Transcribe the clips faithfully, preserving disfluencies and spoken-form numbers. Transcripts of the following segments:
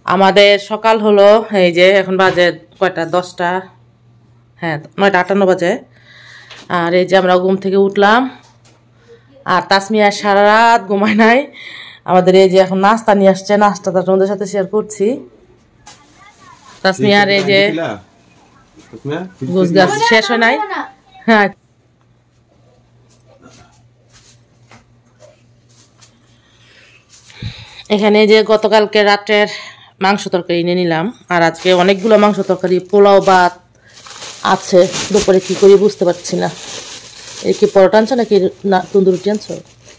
আমাদের সকাল হলো এই যে এখন বাজে কয়টা দশটা হ্যাঁ নয়টা আটান্ন বাজে। আর এই যে আমরা ঘুম থেকে উঠলাম আর তাসমিয়া সারা রাত ঘুমায় নাই। আমাদের এই যে এখন নাস্তা নিয়ে আসছে, নাস্তাটা তোমাদের সাথে শেয়ার করছি। তাসমিয়ার এই যে গোছ গাছ শেষ হয় নাই। হ্যাঁ এখানে যে গতকালকে রাতের মাংস তরকারি নিয়ে নিলাম আর আজকে অনেকগুলো মাংস তরকারি, পোলাও ভাত আছে। দুপুরে কি করি বুঝতে পারছি না। এই কি পরোটা আনছো নাকি না তন্দুর রুটি আনছো?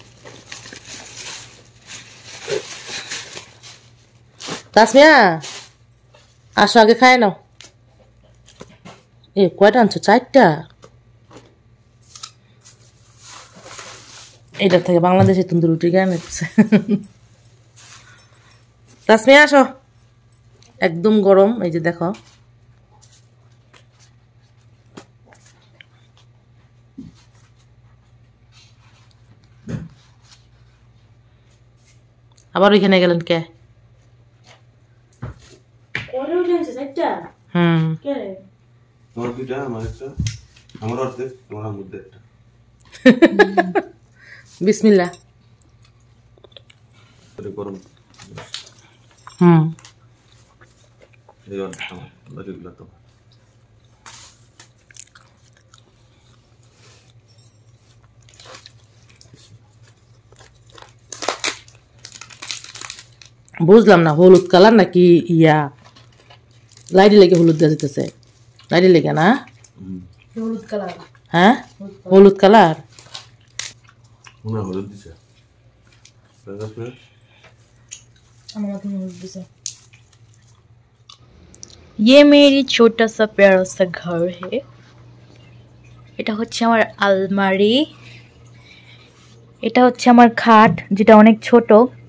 তাসমিয়া আসো আগে খায় নাও। এ কয়টা আনছো? চারটা। এটার থেকে বাংলাদেশে তন্দুর রুটি গায়ে মেপছে। তাসমিয়া আসো, একদম গরম। এই যে দেখো আবার ওইখানে গেলেন কে? হুম বিসমিল্লাহ। হুম বুঝলাম না, হলুদ কালার নাকি ইয়া লাইটে লেগে হলুদ দেওয়া যেতেছে? লাইটে লেগে না? হলুদ কালার। হ্যাঁ হলুদ কালার। ये मेरी छोटा सा प्यारा सा घर है। এটা হচ্ছে আমার আলমারি, এটা হচ্ছে আমার খাট যেটা অনেক ছোট,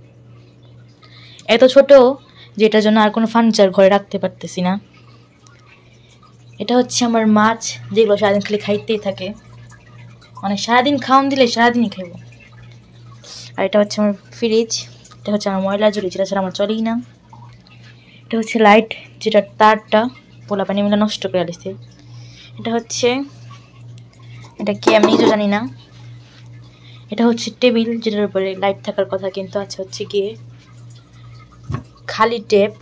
এত ছোট যেটার জন্য আর কোনো ফার্নিচার ঘরে রাখতে পারতেছি না। এটা হচ্ছে আমার মাছ যেগুলো সারাদিন খালি খাইতেই থাকে, মানে সারাদিন খাওয়ান দিলে সারাদিনই খাইব। আর এটা হচ্ছে আমার ফ্রিজ, এটা হচ্ছে আমার ময়লা জুড়ি যেটা ছাড়া আমার চলেই না। এটা হচ্ছে লাইট যেটা তারটা পোলা পানি মিলে নষ্ট করে দিচ্ছে। এটা হচ্ছে এটা কি আমি নিজেও জানি না। এটা হচ্ছে টেবিল যেটার উপরে লাইট থাকার কথা কিন্তু আছে হচ্ছে গিয়ে খালি টেপ,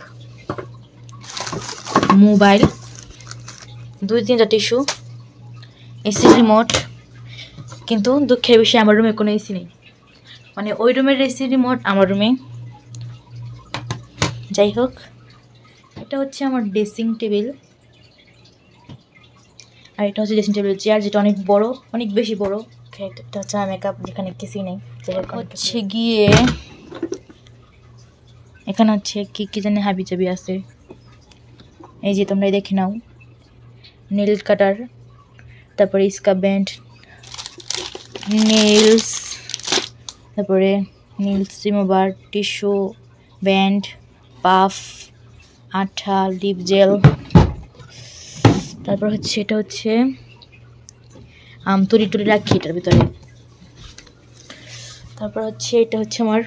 মোবাইল, দুই তিনটা টিস্যু, এসি রিমোট। কিন্তু দুঃখের বিষয়ে আমার রুমে কোনো এসি নেই, মানে ওই রুমের এসি রিমোট আমার রুমে। যাই হোক, এটা হচ্ছে আমার ড্রেসিং টেবিল আর এটা হচ্ছে ড্রেসিং টেবিল চেয়ার যেটা অনেক বড়, অনেক বেশি বড়। এটা হচ্ছে মেকআপ যেখানে কিছুই নেই। হচ্ছে গিয়ে এখানে হচ্ছে কি কি জানি হাবি চাবি আছে, এই যে তোমরা দেখে নাও। নেল কাটার, তারপরে স্কাব ব্যান্ড, নেলস, তারপরে nails remover, tissue, band, puff, আঠা, লিপ জেল। তারপর হচ্ছে এটা হচ্ছে আম তুরি টুরি রাখি এটার ভিতরে। তারপর হচ্ছে এটা হচ্ছে আমার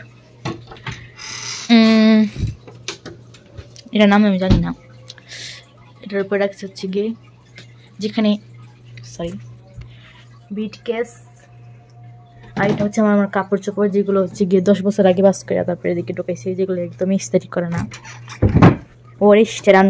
এটার নাম আমি জানি না। এটার উপরে রাখছে হচ্ছে গিয়ে যেখানে সরি বিট কেস। আর এটা হচ্ছে আমার আমার কাপড় চোপড় যেগুলো হচ্ছে গিয়ে দশ বছর আগে বাস করে তারপরে এদিকে ঢুকাইছি, যেগুলো একদম ইস্তেরি করে না। ওর স্টেরান।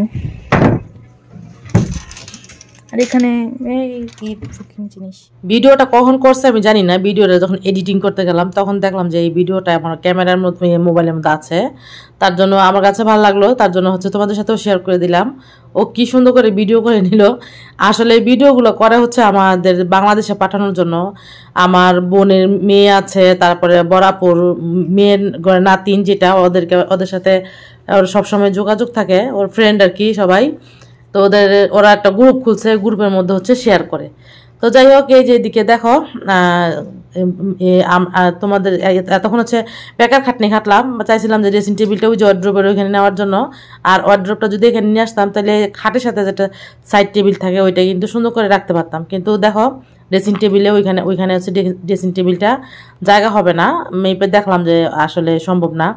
আর এখানে এই কি জিনিস, ভিডিওটা কখন করছে আমি জানি না। ভিডিওটা যখন এডিটিং করতে গেলাম তখন দেখলাম যে এই ভিডিওটা আমার ক্যামেরার মধ্যে মোবাইলের মধ্যে আছে, তার জন্য আমার কাছে ভালো লাগলো, তার জন্য হচ্ছে তোমাদের সাথেও শেয়ার করে দিলাম। ও কি সুন্দর করে ভিডিও করে নিল। আসলে এই ভিডিওগুলো করা হচ্ছে আমাদের বাংলাদেশে পাঠানোর জন্য। আমার বোনের মেয়ে আছে, তারপরে বরাপুর মেয়ের নাতিন যেটা, ওদেরকে ওদের সাথে ওর সবসময় যোগাযোগ থাকে, ওর ফ্রেন্ড আর কি সবাই। তো ওদের ওরা একটা গ্রুপ খুলছে, গ্রুপের মধ্যে হচ্ছে শেয়ার করে। তো যাই হোক, এই যে এদিকে দেখো তোমাদের এতক্ষণ হচ্ছে বেকার খাটনি খাটলাম। চাইছিলাম যে ড্রেসিং টেবিলটা ওই যে ওয়ার্ড্রোবের ওইখানে নেওয়ার জন্য, আর ওয়ার্ড্রোবটা যদি এখানে নিয়ে আসতাম তাহলে খাটের সাথে যেটা সাইড টেবিল থাকে ওইটা কিন্তু সুন্দর করে রাখতে পারতাম। কিন্তু দেখো ড্রেসিং টেবিলে ওইখানে ওইখানে হচ্ছে ড্রেসিং টেবিলটা জায়গা হবে না। মেপে দেখলাম যে আসলে সম্ভব না।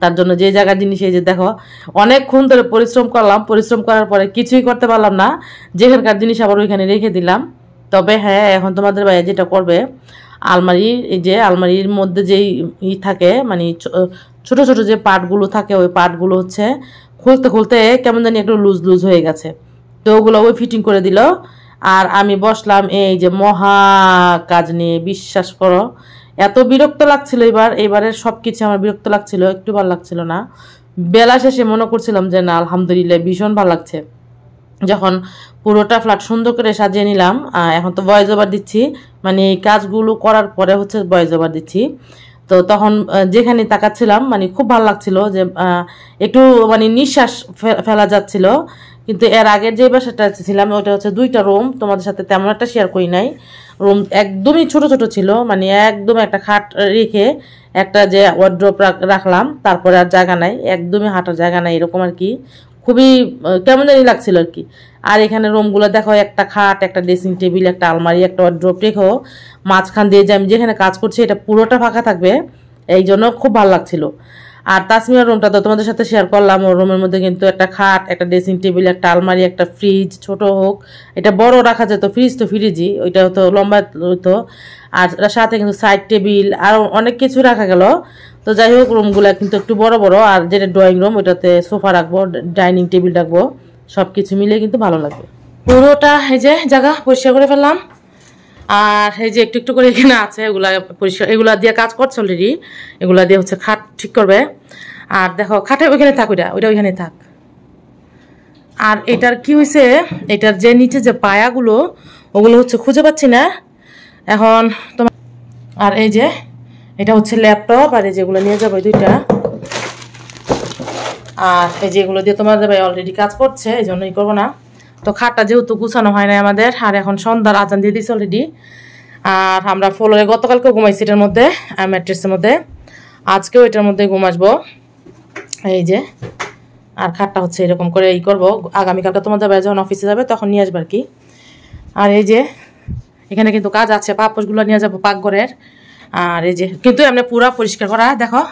তার জন্য যে জায়গার জিনিস এই যে দেখো অনেকক্ষণ ধরে পরিশ্রম করলাম, পরিশ্রম করার পরে কিছুই করতে পারলাম না, যেখানকার জিনিস আবার ওইখানে রেখে দিলাম। তবে হ্যাঁ, এখন তোমাদের ভাইয়া যেটা করবে, আলমারির এই যে আলমারির মধ্যে যেই ই থাকে মানে ছোট ছোট যে পার্টগুলো থাকে ওই পার্টগুলো হচ্ছে খুলতে খুলতে কেমন জানি একটু লুজ লুজ হয়ে গেছে, তো ওগুলো ওই ফিটিং করে দিল। আর আমি বসলাম এই যে মহা কাজ নিয়ে, বিশ্বাস করো এত বিরক্ত লাগছিল এবার, এবারের সব কিছু আমার বিরক্ত লাগছিল, একটু ভালো লাগছিল না। বেলা শেষে মনে করছিলাম যে না আলহামদুলিল্লাহ ভীষণ ভালো লাগছে, যখন পুরোটা ফ্ল্যাট সুন্দর করে সাজিয়ে নিলাম। এখন তো ভয়েস ওভার দিচ্ছি, মানে এই কাজগুলো করার পরে হচ্ছে ভয়েস ওভার দিচ্ছি। তো তখন যেখানে তাকাচ্ছিলাম মানে খুব ভালো লাগছিল, যে একটু মানে নিঃশ্বাস ফেলা যাচ্ছিল। কিন্তু এর আগের যে বাসাটা ছিলাম ওইটা হচ্ছে দুইটা রুম, তোমাদের সাথে তেমন একটা শেয়ার করি নাই। রুম একদমই ছোট ছোট ছিল, মানে একদম একটা খাট রেখে একটা যে ওয়ার্ড্রপ রাখলাম, তারপরে আর জায়গা নাই, একদমই হাঁটার জায়গা নাই, এরকম আর কি। খুবই কেমন জানি লাগছিল আর কি। আর এখানে রুমগুলো দেখো, একটা খাট, একটা ড্রেসিং টেবিল, একটা আলমারি, একটা ওয়ার্ড্রপ রেখো মাঝখান দিয়ে যে আমি যেখানে কাজ করছি এটা পুরোটা ফাঁকা থাকবে, এই জন্য খুব ভালো লাগছিল। আর তাসমিয়ার রুমটা তো তোমাদের সাথে শেয়ার করলাম, ওর রুমের মধ্যে কিন্তু একটা খাট, একটা ড্রেসিং টেবিল, একটা আলমারি, একটা ফ্রিজ, ছোট হোক এটা বড় রাখা যেত, ফ্রিজ তো ফ্রিজই, ওইটা তো লম্বা হতো। আর সাথে কিন্তু সাইড টেবিল আর অনেক কিছু রাখা গেল। তো যাই হোক রুমগুলো কিন্তু একটু বড় বড়, আর যেটা ড্রয়িং রুম ওইটাতে সোফা রাখবো, ডাইনিং টেবিল রাখবো, সব কিছু মিলিয়ে কিন্তু ভালো লাগবে। পুরোটা এই যে জায়গা পরিষ্কার করে ফেললাম। আর এই যে একটু একটু করে এখানে আছে এগুলা পরিষ্কার, এগুলা দিয়ে কাজ করছে অলরেডি, এগুলা দিয়ে হচ্ছে খাট ঠিক করবে। আর দেখো খাটে ওইখানে থাক, ওইটা ওইটা ওইখানে থাক। আর এটার কি হয়েছে, এটার যে নিচে যে পায়াগুলো ওগুলো হচ্ছে খুঁজে পাচ্ছি না এখন তোমার। আর এই যে এটা হচ্ছে ল্যাপটপ, আর এই যেগুলো নিয়ে যাবো দুইটা। আর এই যেগুলো দিয়ে তোমার ভাই অলরেডি কাজ করছে, এই জন্যই করবো না। তো খাটটা যেহেতু গুছানো হয় না আমাদের, আর এখন সন্ধ্যার আজান দিয়ে দিচ্ছে অলরেডি। আর আমরা ফ্লোরে গতকালকে ঘুমাইছি এটার মধ্যে, ম্যাট্রেসের মধ্যে, আজকেও এটার মধ্যে ঘুম আসবো এই যে। আর খাটটা হচ্ছে এরকম করে ই করবো, আগামীকালকে তোমাদের ভাই যখন অফিসে যাবে তখন নিয়ে আসবে আর কি। আর এই যে এখানে কিন্তু কাজ আছে, পাপোশগুলো নিয়ে যাবো পাকঘরের। আর এই যে কিন্তু এমনি পুরো পরিষ্কার করা, দেখো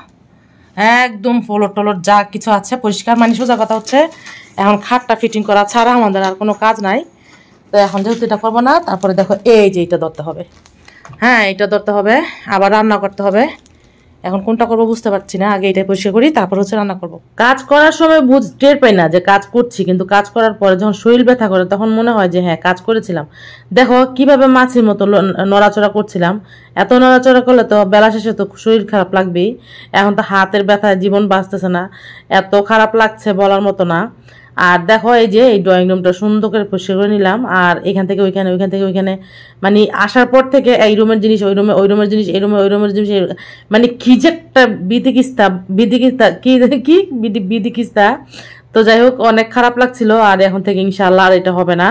একদম ফ্লোর টলোর যা কিছু আছে পরিষ্কার, মানে সোজা কথা হচ্ছে এখন খাটটা ফিটিং করা ছাড়া আমাদের আর কোনো কাজ নাই। তো এখন যেহেতু এটা করবো না, তারপরে দেখো এই যে এটা ধরতে হবে, হ্যাঁ এটা ধরতে হবে, আবার রান্না করতে হবে। এখন কোনটা করবো বুঝতে পারছি না, আগে এটাই পরিষ্কার করি তারপর হচ্ছে রান্না করবো। কাজ করার সময় বুঝ টের পাই না যে কাজ করছি, কিন্তু কাজ করার পরে যখন শরীর ব্যথা করে তখন মনে হয় যে হ্যাঁ কাজ করেছিলাম। দেখো কিভাবে মাছির মতো নড়াচড়া করছিলাম, এত নড়াচড়া করলে তো বেলা শেষে তো শরীর খারাপ লাগবেই। এখন তো হাতের ব্যথায় জীবন বাঁচতেছে না, এত খারাপ লাগছে বলার মতো না। আর দেখো এই যে এই ড্রয়িং রুমটা সুন্দর করে পরিষ্কার করে নিলাম, আর এখান থেকে ওইখানে ওইখান থেকে ওইখানে মানে আসার পর থেকে এই রুমের জিনিস ওই রুমে, ওই রুমের জিনিস এই রুমে, ওই রুমের জিনিস মানে কি যে একটা বিধিকিস্তা বিধিকিস্তা কি কি বিধি বিধিকিস্তা। তো যাই হোক অনেক খারাপ লাগছিল। আর এখন থেকে ইনশাআল্লাহ আর এটা হবে না,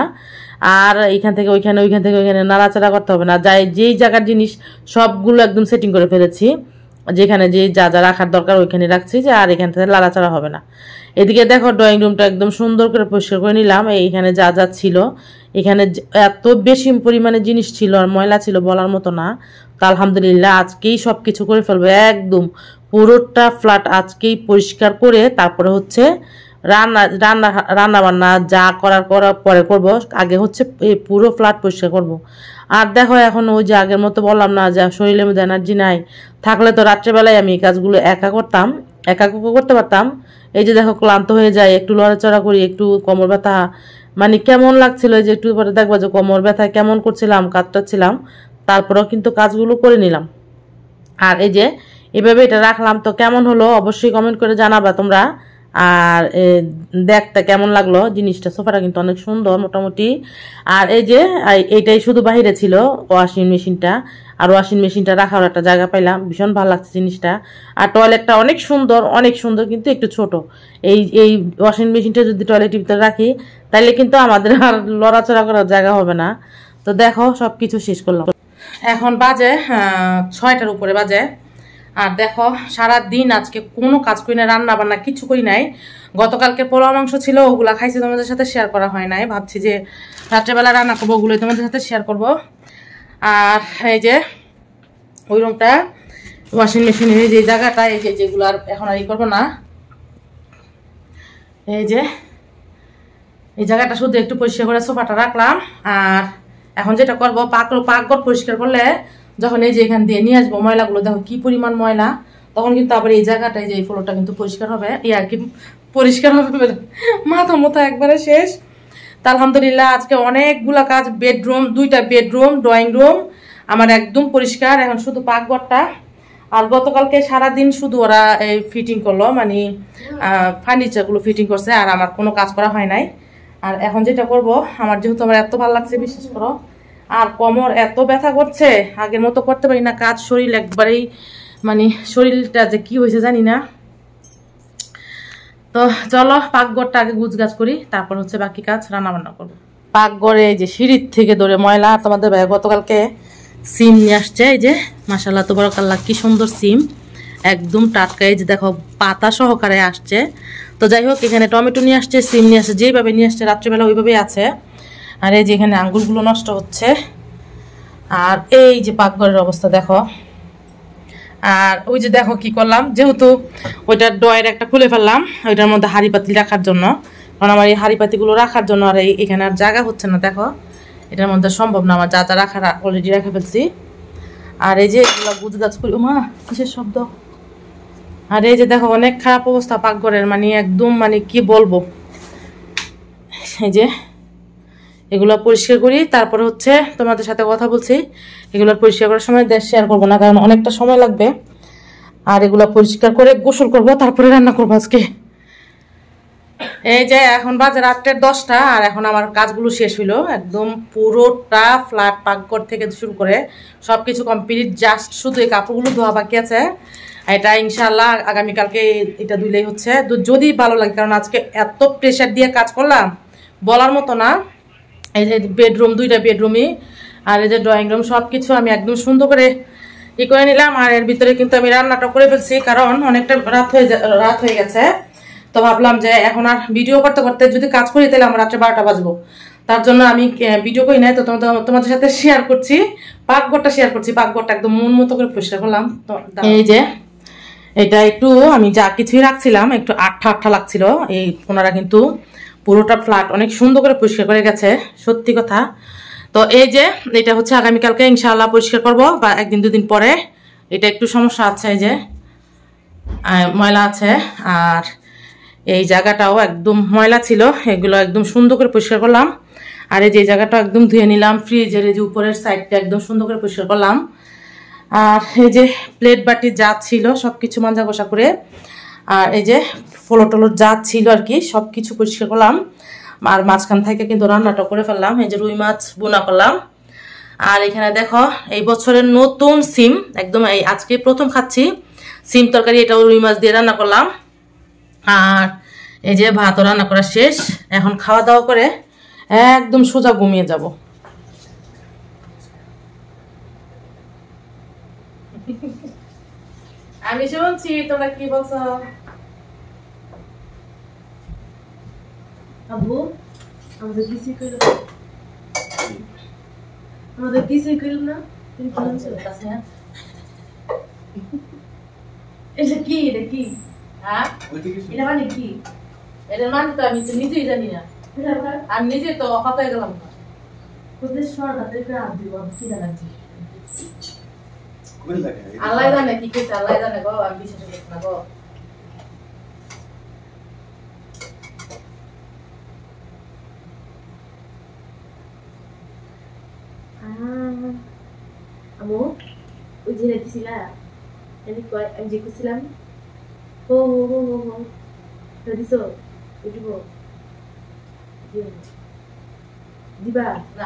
আর এইখান থেকে ওইখানে ওইখান থেকে ওইখানে নাড়াচাড়া করতে হবে না। যাই যেই জায়গার জিনিস সবগুলো একদম সেটিং করে ফেলেছি, যেখানে যে যা যা রাখার দরকার ওইখানে রাখছি, যে আর এখান থেকে লাড়াচাড়া হবে না। এদিকে দেখো ড্রয়িং রুমটা একদম সুন্দর করে পরিষ্কার করে নিলাম, এইখানে যা যা ছিল, এখানে এত বেশি পরিমাণে জিনিস ছিল আর ময়লা ছিল বলার মতো না। তো আলহামদুলিল্লাহ আজকেই সব কিছু করে ফেলবো, একদম পুরোটা ফ্ল্যাট আজকেই পরিষ্কার করে তারপরে হচ্ছে রান্না রান্না রান্না বান্না যা করার করার পরে করব, আগে হচ্ছে এই পুরো ফ্ল্যাট পরিষ্কার করব। আর দেখো এখন ওই যে আগের মতো বললাম না যে শরীরের মধ্যে এনার্জি নাই, থাকলে তো রাত্রেবেলায় আমি এই কাজগুলো একা করতাম, একা করতে পারতাম। এই যে দেখো ক্লান্ত হয়ে যায়, একটু লড়াচড়া করি, একটু কোমর ব্যথা মানে কেমন লাগছিল, যে একটু পরে দেখবা যে কোমর ব্যথা কেমন করছিলাম, কাজটা ছিলাম, তারপরেও কিন্তু কাজগুলো করে নিলাম। আর এই যে এভাবে এটা রাখলাম, তো কেমন হলো অবশ্যই কমেন্ট করে জানাবা তোমরা। আর দেখতে কেমন লাগলো জিনিসটা, সোফাটা কিন্তু অনেক সুন্দর মোটামুটি। আর এই যে এইটাই শুধু বাহিরে ছিল ওয়াশিং মেশিনটা, আর ওয়াশিং মেশিনটা রাখার একটা জায়গা পাইলাম, ভীষণ ভালো লাগছে জিনিসটা। আর টয়লেটটা অনেক সুন্দর, অনেক সুন্দর, কিন্তু একটু ছোট। এই এই ওয়াশিং মেশিনটা যদি টয়লেটের ভিতরে রাখি তাহলে কিন্তু আমাদের আর লড়াচড়া করার জায়গা হবে না। তো দেখো সব কিছু শেষ করলাম, এখন বাজে ছয়টার উপরে বাজে। আর দেখো সারা দিন আজকে কোনো কাজ করি না, রান্না বান্না কিছু করি নাই। গতকালকে পোলাও মাংস ছিল, ওগুলা খাইছি, তোমাদের সাথে শেয়ার করা হয় নাই, ভাবছি যে রাত্রেবেলা রান্না করবো, ওগুলোই তোমাদের সাথে শেয়ার করব। আর এই যে ওই রুমটা ওয়াশিং মেশিনের এই যে জায়গাটা, এই যে যেগুলো আর এখন আর ই করবো না, এই যে এই জায়গাটা শুধু একটু পরিষ্কার করে সোফাটা রাখলাম। আর এখন যেটা করবো, পাক পাকঘর পরিষ্কার করলে যখন এই যে এখান দিয়ে নিয়ে আসবো ময়লাগুলো, দেখো কি পরিমাণ ময়লা, তখন কিন্তু আবার এই জায়গাটা, এই যে এই ফ্লোরটা কিন্তু পরিষ্কার হবে, এই আর কি পরিষ্কার হবে, মাথা মতো একবারে শেষ। তা আলহামদুলিল্লাহ আজকে অনেকগুলা কাজ, বেডরুম, দুইটা বেডরুম, ড্রয়িং রুম আমার একদম পরিষ্কার, এখন শুধু পাকঘরটা। আর গতকালকে সারাদিন শুধু ওরা এই ফিটিং করলো, মানে ফার্নিচারগুলো ফিটিং করছে, আর আমার কোনো কাজ করা হয় নাই। আর এখন যেটা করব, আমার যেহেতু আমার এত ভালো লাগছে বিশ্বাস করো, আর কোমর এত ব্যথা করছে, আগের মতো করতে পারি না কাজ, শরীর একবারেই, মানে শরীরটা যে কি হয়েছে জানি না। তো চলো পাকঘরটা আগে গুছগাছ করি, তারপর হচ্ছে বাকি কাজ, রান্না বান্না করবো। পাকঘরে এই যে সিঁড়ির থেকে ধরে ময়লা, তোমাদের ভাই গতকালকে সিম নিয়ে আসছে, এই যে মাশাআল্লাহ তাবারাকাল্লাহ কি সুন্দর সিম, একদম টাটকা, এই যে দেখো পাতা সহকারে আসছে। তো যাই হোক, এখানে টমেটো নিয়ে আসছে, সিম নিয়ে আসছে, যেইভাবে নিয়ে আসছে রাত্রিবেলা ওইভাবেই আছে। আর এই যে এখানে আঙ্গুরগুলো নষ্ট হচ্ছে। আর এই যে পাকঘরের অবস্থা দেখো। আর ওই যে দেখো কি করলাম, যেহেতু ওইটার ডয়ের একটা খুলে ফেললাম ওইটার মধ্যে হাঁড়ি পাতিল রাখার জন্য, কারণ আমার এই হাঁড়ি পাতিগুলো রাখার জন্য আর এখানে আর জায়গা হচ্ছে না। দেখো এটার মধ্যে সম্ভব না, আমার যা যা রাখার অলরেডি রেখে ফেলছি। আর এই যে এগুলো গুজগাছ করি, মা কিসের শব্দ। আর এই যে দেখো অনেক খারাপ অবস্থা পাকঘরের, মানে একদম, মানে কি বলবো। এই যে এগুলো পরিষ্কার করি, তারপরে হচ্ছে তোমাদের সাথে কথা বলছি। এগুলো পরিষ্কার করার সময় দেশ শেয়ার করবো না, কারণ অনেকটা সময় লাগবে। আর এগুলো পরিষ্কার করে গোসল করব, তারপরে রান্না করবো আজকে। এই যে এখন বাজে রাত্রের দশটা, আর এখন আমার কাজগুলো শেষ হইলো, একদম পুরোটা ফ্ল্যাট পাকঘর থেকে শুরু করে সবকিছু কমপ্লিট, জাস্ট শুধু এই কাপড়গুলো ধোয়া বাকি আছে। এটা ইনশাল্লাহ আগামীকালকে এটা ধুইলেই হচ্ছে, যদি ভালো লাগে, কারণ আজকে এত প্রেশার দিয়ে কাজ করলাম বলার মতো না। এই যে বেডরুম, দুইটা বেডরুমই, আর এই যে ড্রয়িং রুম, সব কিছু আমি একদম সুন্দর করে ই করে নিলাম। আর এর ভিতরে কিন্তু আমি রান্নাটা করে ফেলছি, কারণ অনেকটা রাত হয়ে রাত হয়ে গেছে। তো ভাবলাম যে এখন আর ভিডিও করতে করতে যদি কাজ করি তাহলে আমার রাত্রে বারোটা বাজবো, তার জন্য আমি ভিডিও করি নাই। তো তোমাদের সাথে শেয়ার করছি, পাকঘরটা শেয়ার করছি, পাকঘরটা একদম মন মতো করে পরিষ্কার করলাম। এই যে এটা একটু আমি যা কিছুই রাখছিলাম একটু আঠা আঠা লাগছিল, এই ওনারা কিন্তু পুরোটা ফ্ল্যাট অনেক সুন্দর করে পরিষ্কার করে গেছে, সত্যি কথা। তো এই যে এটা হচ্ছে আগামীকালকে ইনশাআল্লাহ পরিষ্কার করব, বা একদিন দুদিন পরে। এটা একটু সমস্যা আছে, এই যে ময়লা আছে, আর এই জায়গাটাও একদম ময়লা ছিল, এগুলো একদম সুন্দর করে পরিষ্কার করলাম। আর এই যে জায়গাটা একদম ধুয়ে নিলাম, ফ্রিজের এই যে উপরের সাইডটা একদম সুন্দর করে পরিষ্কার করলাম। আর এই যে প্লেট বাটি যা ছিল সব কিছু মাজা ঘষা করে, আর এই যে ফলো টলো যা ছিল আর কি সব কিছু পরিষ্কার করলাম। আর মাঝখান থেকে কিন্তু রান্নাটা করে ফেললাম, এই যে রুই মাছ বোনা করলাম। আর এখানে দেখো এই বছরের নতুন সিম, একদম এই আজকে প্রথম খাচ্ছি সিম তরকারি, এটাও রুই মাছ দিয়ে রান্না করলাম। আর এই যে ভাতও রান্না করা শেষ, এখন খাওয়া দাওয়া করে একদম সোজা ঘুমিয়ে যাব। আমি শুনছি তোমরা কি বলছো। আব্বু আমাদের কিছুই কইল আমাদের কিছুই কইল না, তুমি কি বলছো? এটা কি, এটা কি, হ্যাঁ এটা মানে কি? এটা মানে তো আমি নিজেই জানি না, আমি নিজে তো অফাত হয়ে গেলাম না। তোদের সরকার থেকে হাত দিব, কি জানাচ্ছি আল্লাহ জানে কি করছে, আল্লাহ জানে গো, আমি বিশ্বাস করছি না গো। আমু ওই যে দিছিলা, আমি কয় আমি যে করছিলাম, হো হো হো হো হো দিছো, উঠিব দিবা না।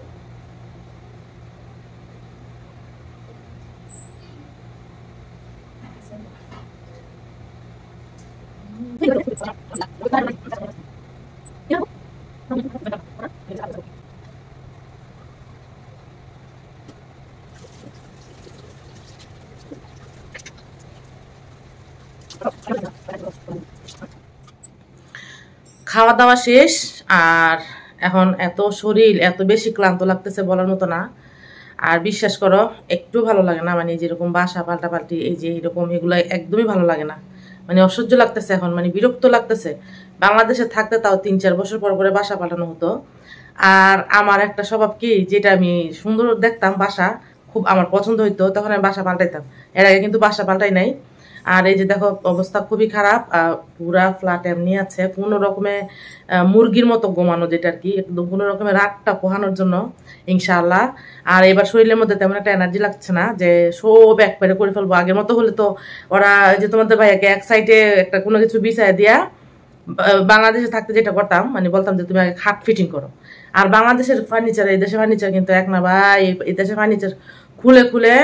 খাওয়া দাওয়া শেষ, আর এখন এত শরীর এত বেশি ক্লান্ত লাগতেছে বলার মতো না। আর বিশ্বাস করো একটু ভালো লাগে না, মানে যেরকম বাসা পাল্টাপাল্টি এই যে এরকম এগুলো একদমই ভালো লাগে না, মানে অসহ্য লাগতেছে এখন, মানে বিরক্ত লাগতেছে। বাংলাদেশে থাকতে তাও তিন চার বছর পর পরে বাসা পাল্টানো হতো। আর আমার একটা স্বভাব কি, যেটা আমি সুন্দর দেখতাম বাসা খুব আমার পছন্দ হইতো, তখন আমি বাসা পাল্টাইতাম। এর আগে কিন্তু বাসা পাল্টাই নাই। আর এই যে দেখো অবস্থা খুবই খারাপ, পুরা ফ্ল্যাট এমনি আছে, কোনো রকমে মুরগির মতো ঘুমানো, যেটা আর কি একদম কোনো রকমের রাতটা পোহানোর জন্য ইনশাআল্লাহ। আর এবার শরীরের মধ্যে তেমন একটা এনার্জি লাগছে না যে সব একবারে করে ফেলবো। আগের মতো হলে তো ওরা যে তোমাদের ভাইয়াকে এক সাইডে একটা কোনো কিছু বিছায় দিয়া, বাংলাদেশে থাকতে যেটা করতাম মানে বলতাম যে তুমি আগে খাট ফিটিং করো। আর বাংলাদেশের ফার্নিচার এই দেশের ফার্নিচার কিন্তু এক না ভাই, এই দেশের ফার্নিচার খুলে খুলে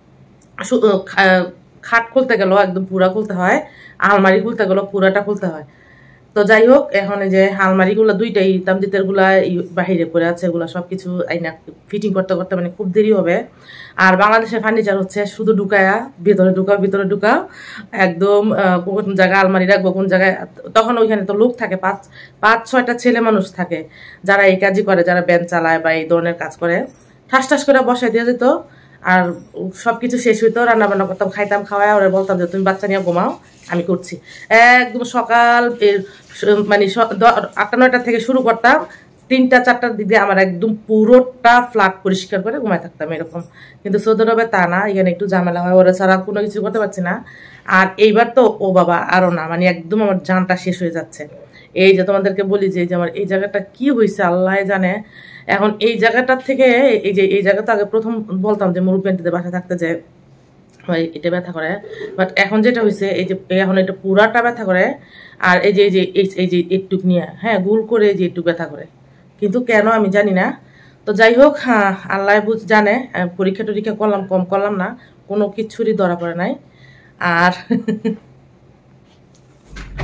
খাট খুলতে গেল একদম পুরা খুলতে হয়, আলমারি খুলতে গেল পুরাটা খুলতে হয়। তো যাই হোক, এখন এই যে আলমারিগুলো দুইটাই তামজিতের গুলা বাহিরে পড়ে আছে, এগুলো সবকিছু আইনা ফিটিং করতে করতে মানে খুব দেরি হবে। আর বাংলাদেশের ফার্নিচার হচ্ছে শুধু ঢুকায়া ভিতরে ঢুকাও ভিতরে ঢুকাও একদম কোন জায়গায় আলমারি রাখবো কোন জায়গায়, তখন ওইখানে তো লোক থাকে, পাঁচ পাঁচ ছয়টা ছেলে মানুষ থাকে যারা এই কাজই করে, যারা ব্যান চালায় বা এই ধরনের কাজ করে। ঠাস ঠাস করে বসাই দিয়ে যেত, আর সবকিছু শেষ হইতো, রান্না বান্না করতাম, খাইতাম, খাওয়াই ওরা বলতাম যে তুমি বাচ্চা নিয়ে ঘুমাও আমি করছি। একদম সকাল মানে আটটা নয়টা থেকে শুরু করতাম, তিনটা চারটার দিকে আমার একদম পুরোটা ফ্ল্যাট পরিষ্কার করে ঘুমায় থাকতাম এরকম। কিন্তু সৌদি আরবে তা না, এখানে একটু ঝামেলা হয়, ওরা ছাড়া কোনো কিছু করতে পারছি না। আর এইবার তো ও বাবা আরো না, মানে একদম আমার জানটা শেষ হয়ে যাচ্ছে। এই যে তোমাদেরকে বলি যে আমার এই জায়গাটা কি হয়েছে আল্লাহ জানে। এখন এই জায়গাটার থেকে এই যে এই জায়গাটা আগে প্রথম বলতাম যে মুরব্বিদের বাসায় থাকতে যে এটা ব্যথা করে, বাট এখন যেটা হয়েছে এই যে এখন এটা পুরাটা ব্যথা করে। আর এই যে এই যে এই যে একটুক নিয়ে হ্যাঁ গুল করে এই যে একটু ব্যথা করে, কিন্তু কেন আমি জানি না। তো যাই হোক, হ্যাঁ আল্লাহ বুঝ জানে, পরীক্ষা টরীক্ষা করলাম কম করলাম না, কোনো কিছুরই ধরা পড়ে নাই। আর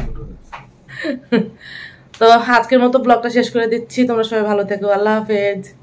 তো আজকের মতো ব্লগটা শেষ করে দিচ্ছি, তোমরা সবাই ভালো থেকো, আল্লাহ হাফেজ।